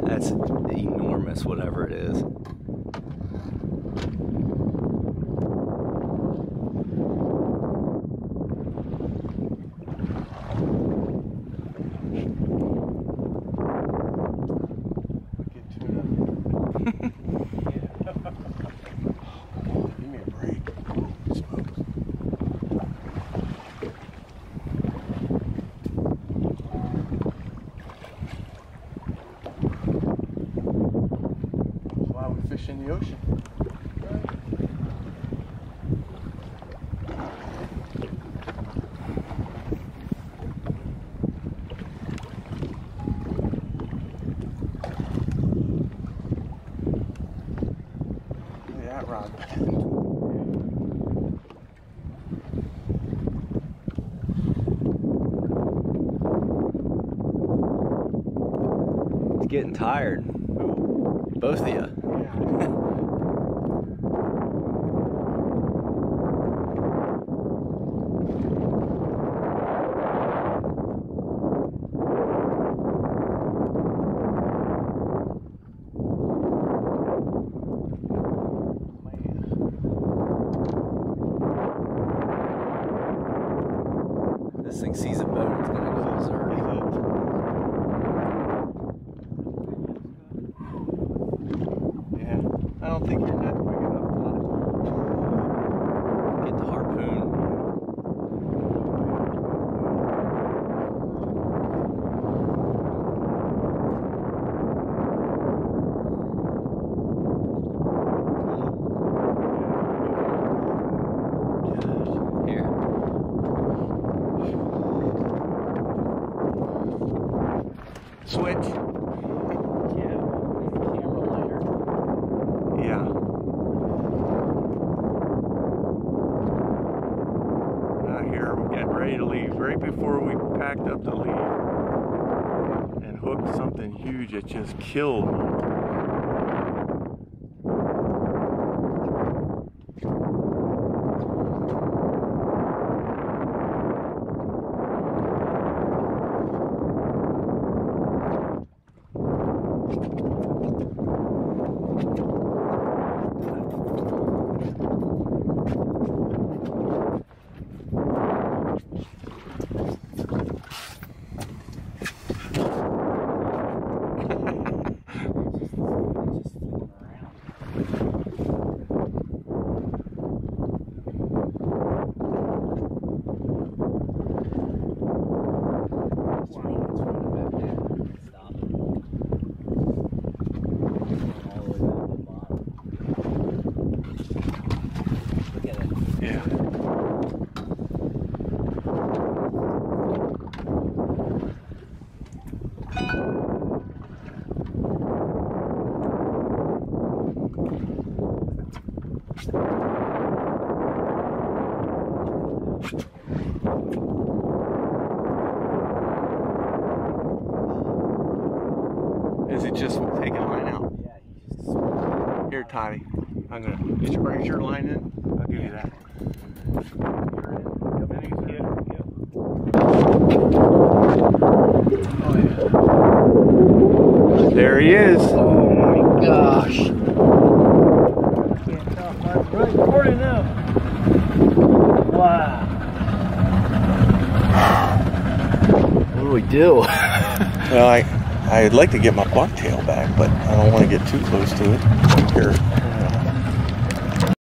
That's enormous, whatever it is. Give me a break. That's why we fish in the ocean. Rod. It's getting tired. Both of you. This thing sees a boat, it's gonna go berserk. Yeah, I don't think you're not big enough, Todd. Get the harpoon. Here. Switch. Yeah, camera lighter. Yeah. Here we're getting ready to leave. Right before we packed up to leave and hooked something huge that just killed me. Is it just taking a line out? Yeah, he's just... Here, Toddy. I'm gonna. Is your line in? I'll give you that. There he is. Oh my gosh. Can't tell. I'm recording now. Wow. What do we do? Well, I'd like to get my bucktail back, but I don't want to get too close to it. Here.